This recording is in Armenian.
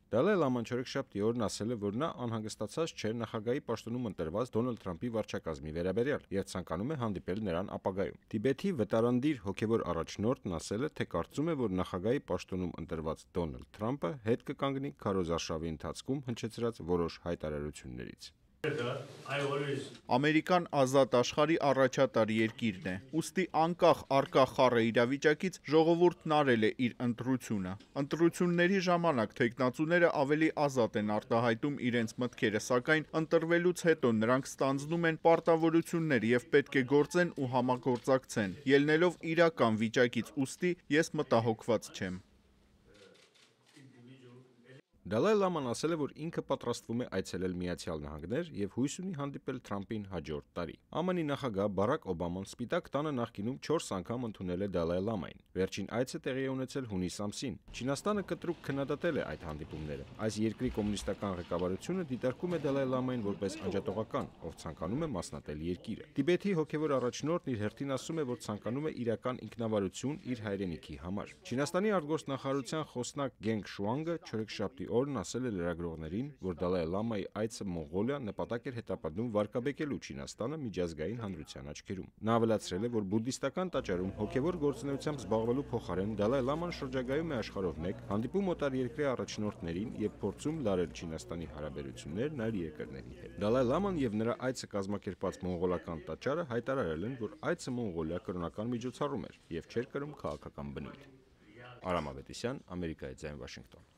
Դալայ Լաման չորեքշաբթի օրն ասել է, որ նա անհանգստացած չէր նախագահի պաշտոնում ընտրված Դոնալդ Թրամփի վարչակազմի վերաբերյալ եւ ցանկանում է հանդիպել նրան ապագայում։ Տիբեթի վտարանդիր հոգեվոր առաջնորդն ասել է, թե կարծում է, որ նախագահի պաշտոնում ընտրված Դոնալդ Թրամփը հետ կկանգնի քարոզարշավի ընթացքում հնչեցրած որոշ հայտարարություններից։ Ամերիկան ազատ աշխարհի առաջատար երկիրն է, ուստի անկախ առկա խառը իրավիճակից ժողովուրդն արել է իր ընտրությունը։ Ընտրությունների ժամանակ թեկնածուները ավելի ազատ են արտահայտում իրենց մտքերը, սակայն ընտրվելուց հետո նրանք ստանձնում են պարտավորություններ եւ պետք է գործեն ու համագործակցեն, ելնելով իրական վիճակից, ուստի ես մտահոգված չեմ։ Դալայ Լաման ասել է, որ ինքը պատրաստվում է այցելել Միացյալ Նահանգներ եւ հույս ունի հանդիպել Թրամփին հաջորդ տարի։ ԱՄՆ-ի նախագահ Բարակ Օբաման Սպիտակ տանը նախկինում 4 անգամ ընդունել է Դալայ Լամային։ Վերջին այցը տեղի է ունեցել հունիս ամսին։ Չինաստանը կտրուկ քննադատել է այդ հանդիպումները։ Այս երկրի կոմունիստական ղեկավարությունը դիտարկում է Դալայ Լամային որպես անջատողական, ով ցանկանում է մասնատել երկիրը։ Տիբեթի հոգեվոր առաջնորդն իր հերթին ասում է, որ ցանկանում է իրական ինքնավարություն իր հայրենիքի համար։ Չինաստանի արտգործնախարարության խոսնակ Գենգ Շուանգը չորեքշաբթի օրն ասել է լրագրողներին, որ Դալայ Լամայի այցը Մոնղոլիա նպատակ էր հետապնդում վարկաբեկելու Չինաստանը միջազգային հանրության աչքերում։ Նա ավելացրել է, որ բուդդիստական տաճարում հոգևոր գործունեությամբ զբաղվելու փոխարեն Դալայ Լաման շրջագայում է աշխարհով մեկ, հանդիպում օտարերկրյա առաջնորդներին եւ փորձում լարել Չինաստանի հարաբերություններն այլ երկրների հետ։ Դալայ Լաման եւ նրա այցը կազմակերպած մոնղոլական տաճարը հայտարարել են, որ այցը Մոնղոլիա կրոնական միջոցառում էր եւ չէր կրում քաղաքական բնույթ։ Արամ Ավետիսյան, Ամերիկայի ձայն, Վաշինգտոն։